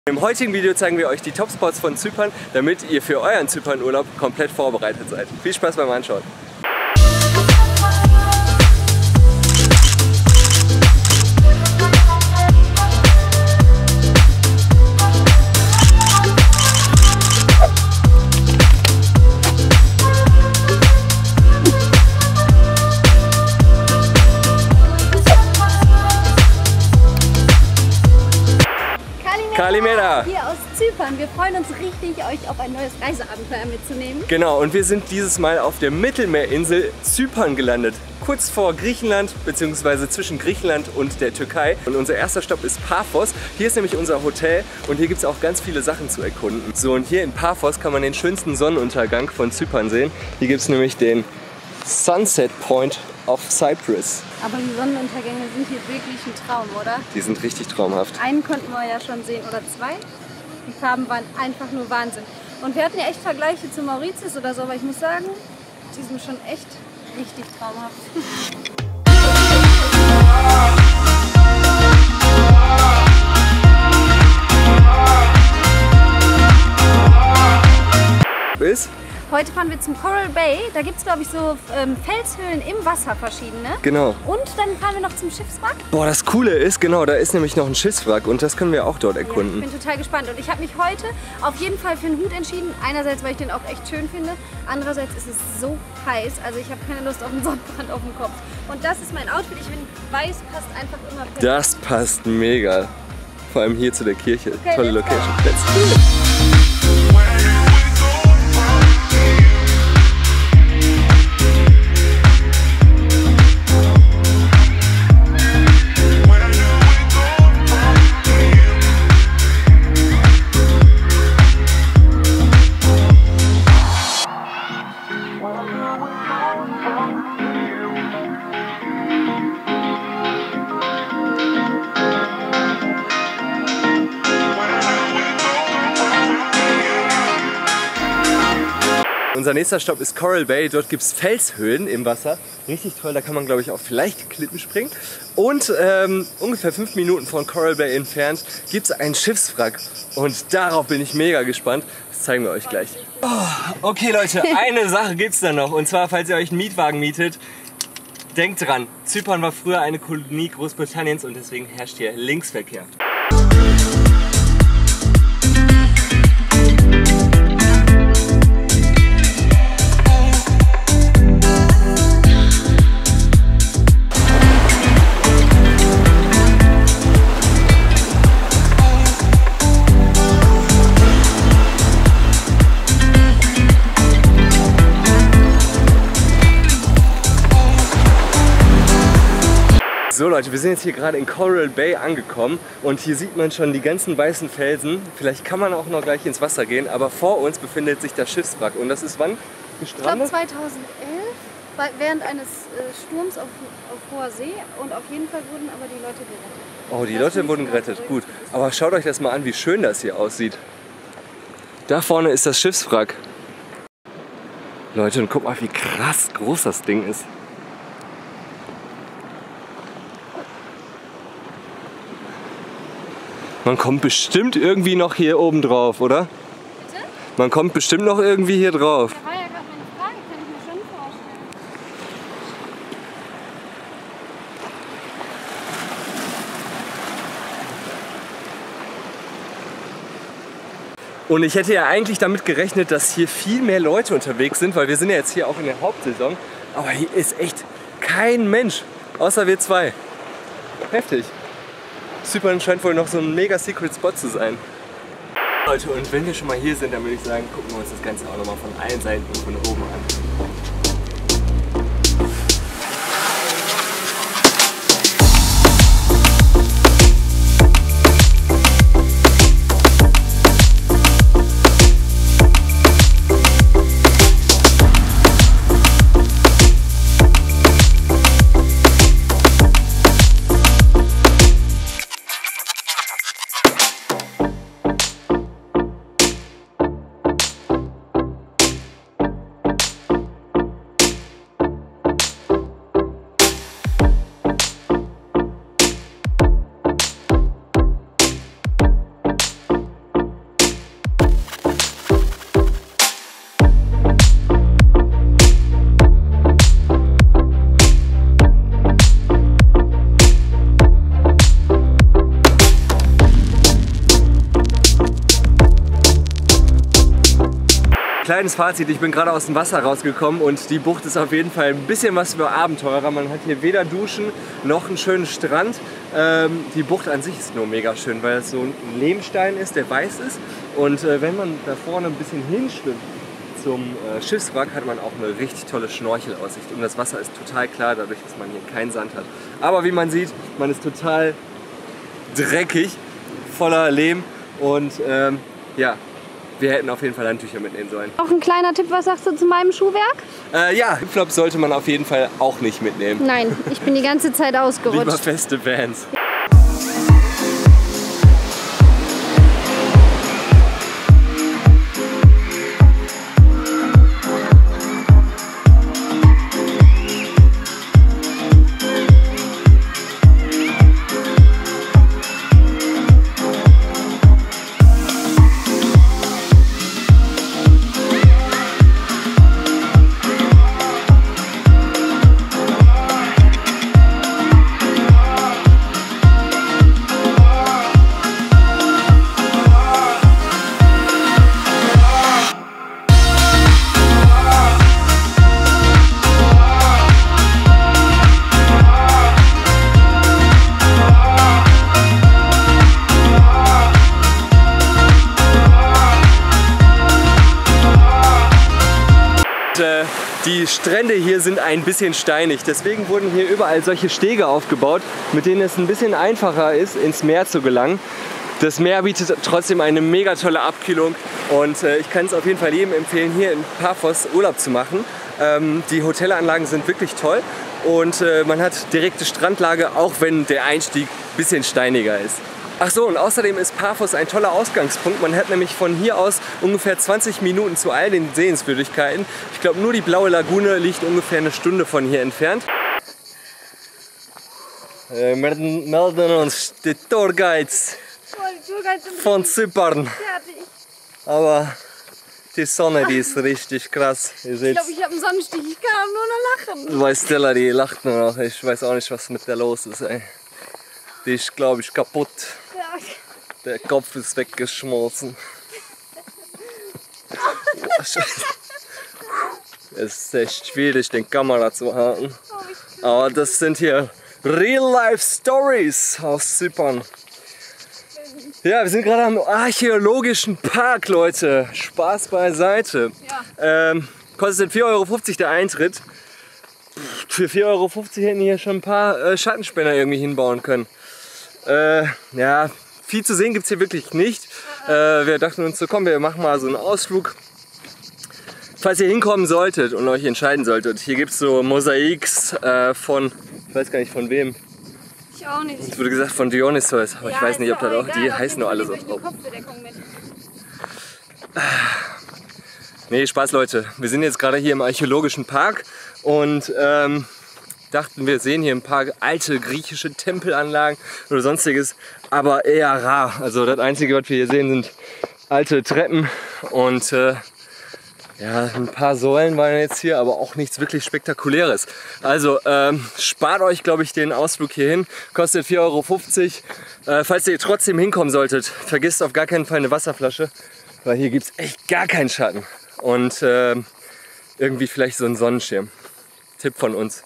Im heutigen Video zeigen wir euch die Top-Spots von Zypern, damit ihr für euren Zypern-Urlaub komplett vorbereitet seid. Viel Spaß beim Anschauen! Kalimera! Hier aus Zypern. Wir freuen uns richtig, euch auf ein neues Reiseabenteuer mitzunehmen. Genau, und wir sind dieses Mal auf der Mittelmeerinsel Zypern gelandet. Kurz vor Griechenland, beziehungsweise zwischen Griechenland und der Türkei. Und unser erster Stopp ist Paphos. Hier ist nämlich unser Hotel und hier gibt es auch ganz viele Sachen zu erkunden. So, und hier in Paphos kann man den schönsten Sonnenuntergang von Zypern sehen. Hier gibt es nämlich den Sunset Point of Cyprus. Aber die Sonnenuntergänge sind hier wirklich ein Traum, oder? Die sind richtig traumhaft. Einen konnten wir ja schon sehen, oder zwei. Die Farben waren einfach nur Wahnsinn. Und wir hatten ja echt Vergleiche zu Mauritius oder so, aber ich muss sagen, die sind schon echt richtig traumhaft. Bis? Heute fahren wir zum Coral Bay. Da gibt es, glaube ich, so Felshöhlen im Wasser verschiedene. Genau. Und dann fahren wir noch zum Schiffswrack. Boah, das Coole ist, genau, da ist nämlich noch ein Schiffswrack und das können wir auch dort erkunden. Ja, ich bin total gespannt und ich habe mich heute auf jeden Fall für einen Hut entschieden. Einerseits, weil ich den auch echt schön finde. Andererseits ist es so heiß, also ich habe keine Lust auf einen Sonnenbrand auf dem Kopf. Und das ist mein Outfit. Ich finde, weiß passt einfach immer perfekt. Das passt mega. Vor allem hier zu der Kirche. Okay, tolle let's go. Location. Let's do it. Unser nächster Stopp ist Coral Bay. Dort gibt es Felshöhlen im Wasser. Richtig toll, da kann man, glaube ich, auch vielleicht Klippen springen. Und ungefähr 5 Minuten von Coral Bay entfernt gibt es einen Schiffswrack. Und darauf bin ich mega gespannt. Das zeigen wir euch gleich. Oh, okay Leute, eine Sache gibt es da noch. Und zwar, falls ihr euch einen Mietwagen mietet, denkt dran, Zypern war früher eine Kolonie Großbritanniens und deswegen herrscht hier Linksverkehr. So Leute, wir sind jetzt hier gerade in Coral Bay angekommen und hier sieht man schon die ganzen weißen Felsen. Vielleicht kann man auch noch gleich ins Wasser gehen, aber vor uns befindet sich das Schiffswrack und das ist wann gestrandet? Ich glaube 2011, während eines Sturms auf hoher See und auf jeden Fall wurden aber die Leute gerettet. Oh, die Leute wurden gerettet, gut. Aber schaut euch das mal an, wie schön das hier aussieht. Da vorne ist das Schiffswrack. Leute, und guck mal, wie krass groß das Ding ist. Man kommt bestimmt irgendwie noch hier oben drauf, oder? Bitte? Man kommt bestimmt noch irgendwie hier drauf. Da war ja gerade meine Frage, kann ich mir schon vorstellen. Und ich hätte ja eigentlich damit gerechnet, dass hier viel mehr Leute unterwegs sind, weil wir sind ja jetzt hier auch in der Hauptsaison. Aber hier ist echt kein Mensch, außer wir zwei. Heftig. Zypern scheint wohl noch so ein mega Secret Spot zu sein. Leute, und wenn wir schon mal hier sind, dann würde ich sagen, gucken wir uns das Ganze auch nochmal von allen Seiten und von oben an. Kleines Fazit, ich bin gerade aus dem Wasser rausgekommen und die Bucht ist auf jeden Fall ein bisschen was für Abenteurer. Man hat hier weder Duschen noch einen schönen Strand. Die Bucht an sich ist nur mega schön, weil es so ein Lehmstein ist, der weiß ist. Und wenn man da vorne ein bisschen hinschwimmt zum Schiffswrack, hat man auch eine richtig tolle Schnorchelaussicht. Und das Wasser ist total klar, dadurch, dass man hier keinen Sand hat. Aber wie man sieht, man ist total dreckig, voller Lehm und ja. Wir hätten auf jeden Fall Handtücher mitnehmen sollen. Auch ein kleiner Tipp, was sagst du zu meinem Schuhwerk? Ja, Flipflops sollte man auf jeden Fall auch nicht mitnehmen. Nein, ich bin die ganze Zeit ausgerutscht. Lieber feste Vans. Die Strände hier sind ein bisschen steinig, deswegen wurden hier überall solche Stege aufgebaut, mit denen es ein bisschen einfacher ist, ins Meer zu gelangen. Das Meer bietet trotzdem eine mega tolle Abkühlung und ich kann es auf jeden Fall jedem empfehlen, hier in Paphos Urlaub zu machen. Die Hotelanlagen sind wirklich toll und man hat direkte Strandlage, auch wenn der Einstieg ein bisschen steiniger ist. Ach so, und außerdem ist Paphos ein toller Ausgangspunkt. Man hat nämlich von hier aus ungefähr 20 Minuten zu all den Sehenswürdigkeiten. Ich glaube, nur die Blaue Lagune liegt ungefähr eine Stunde von hier entfernt. Wir melden uns die Tourguides von Zypern. Aber die Sonne, die ist richtig krass. Ich glaube, ich habe einen Sonnenstich. Ich kann nur noch lachen. Weil Stella, die lacht nur noch. Ich weiß auch nicht, was mit der los ist. Ey. Die ist, glaube ich, kaputt. Ja. Der Kopf ist weggeschmolzen. Boah, Scheiße. Es ist echt schwierig, den Kamera zu halten. Aber das sind hier Real-Life-Stories aus Zypern. Ja, wir sind gerade am archäologischen Park, Leute. Spaß beiseite. Ja. Kostet 4,50 € der Eintritt. Für 4,50 € hätten hier schon ein paar Schattenspender irgendwie hinbauen können. Ja, viel zu sehen gibt es hier wirklich nicht. Wir dachten uns so, komm, wir machen mal so einen Ausflug. Falls ihr hinkommen solltet und euch entscheiden solltet, hier gibt es so Mosaiks von, ich weiß gar nicht von wem. Ich auch nicht. Es wurde gesagt von Dionysos, aber ja, ich weiß nicht, ob das auch, die heißen nur alle so. Nee, Spaß, Leute. Wir sind jetzt gerade hier im archäologischen Park und dachten, wir sehen hier ein paar alte griechische Tempelanlagen oder sonstiges, aber eher rar. Also das Einzige, was wir hier sehen, sind alte Treppen und ja, ein paar Säulen waren jetzt hier, aber auch nichts wirklich Spektakuläres. Also spart euch, glaube ich, den Ausflug hierhin. Kostet 4,50 €. Falls ihr trotzdem hinkommen solltet, vergisst auf gar keinen Fall eine Wasserflasche, weil hier gibt es echt gar keinen Schatten. Und irgendwie vielleicht so einen Sonnenschirm. Tipp von uns.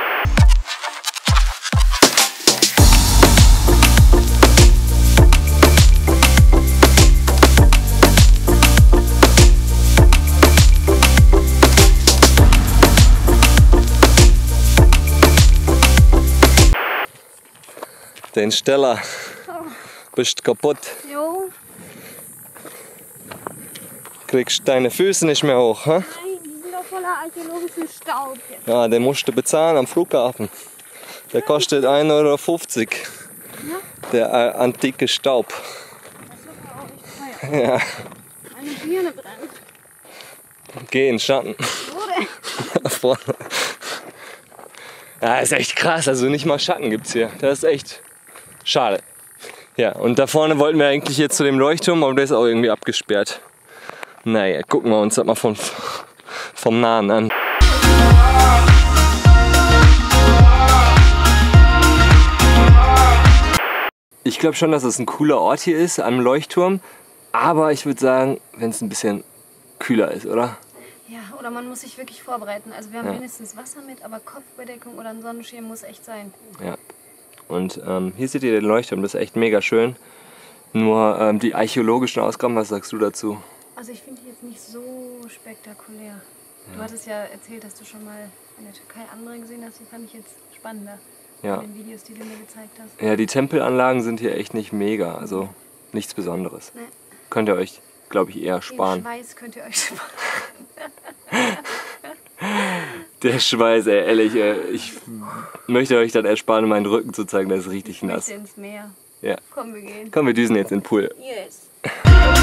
Den Steller. Bist kaputt. Jo. Kriegst deine Füße nicht mehr hoch, hä? Nein, die sind doch voller archäologischen Staub jetzt. Ja, den musst du bezahlen am Flughafen. Der kostet 1,50 €. Ja? Der antike Staub. Das ist aber auch echt teuer. Ja. Meine Birne brennt. Geh in den Schatten. Wo Vorne. Ja, ist echt krass. Also nicht mal Schatten gibt's hier. Das ist echt schade. Ja, und da vorne wollten wir eigentlich jetzt zu dem Leuchtturm, aber der ist auch irgendwie abgesperrt. Naja, gucken wir uns das mal vom Nahen an. Ich glaube schon, dass es ein cooler Ort hier ist, am Leuchtturm. Aber ich würde sagen, wenn es ein bisschen kühler ist, oder? Ja, oder man muss sich wirklich vorbereiten. Also wir haben wenigstens Wasser mit, aber Kopfbedeckung oder ein Sonnenschirm muss echt sein. Ja. Und hier seht ihr den Leuchtturm, das ist echt mega schön. Nur die archäologischen Ausgaben, was sagst du dazu? Also ich finde die jetzt nicht so spektakulär. Du hattest ja erzählt, dass du schon mal in der Türkei andere gesehen hast. Die fand ich jetzt spannender. Ja. In den Videos, die du mir gezeigt hast. Ja, die Tempelanlagen sind hier echt nicht mega, also nichts Besonderes. Nee. Könnt ihr euch, glaube ich, eher Den sparen. Schweiß könnt ihr euch sparen. Der Schweiß, ey, ehrlich, ich möchte euch dann ersparen, meinen Rücken zu zeigen, der ist richtig Ich nass. möchte ins Meer. Ja. Komm, wir gehen. Komm, wir düsen jetzt in den Pool. Yes.